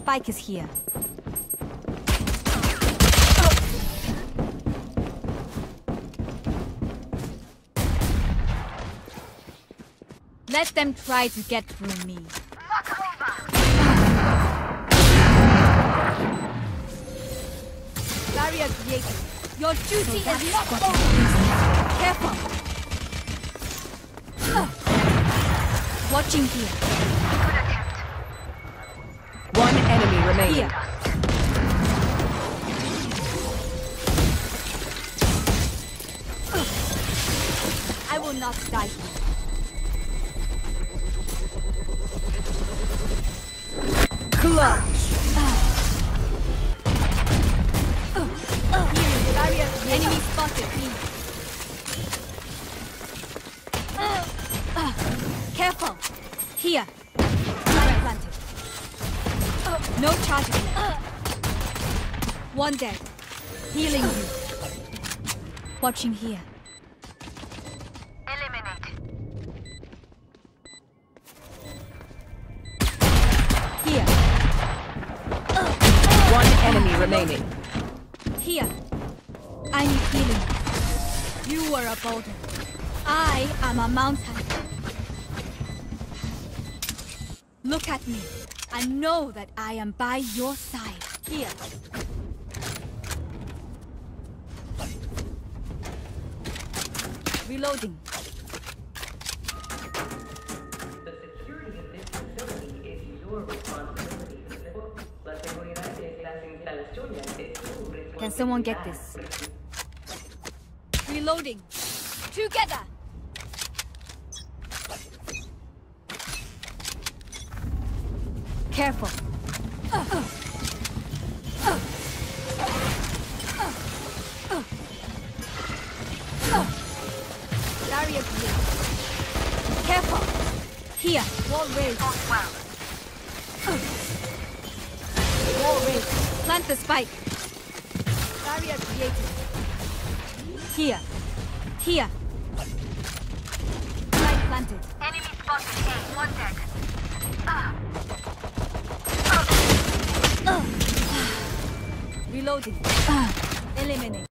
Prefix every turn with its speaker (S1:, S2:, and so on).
S1: spike is here. Let them try to get through me. Barrier created. Your duty is not over. Careful. Watching here.
S2: One enemy remaining.
S1: Here. I will not die here.
S2: Clutch.
S1: Barrier. Enemy spotted. Careful. Here. Planted. No charges. One dead. Healing you. Watching here. Here.
S2: One enemy remaining.
S1: Here. I need healing. You are a boulder. I am a mountain. Look at me. I know that I am by your side. Here. Reloading.
S3: The security of this facility is your responsibility. La seguridad de las instalaciones es tu responsabilidad.
S1: Can someone get this? Reloading. Together. Careful. Barrier here. Careful. Here. Wall raised. Wall raised. Plant the spike. Barrier created. Here. Here. Spike planted.
S4: Enemy spotted A. One dead.
S1: Reloading. Eliminate.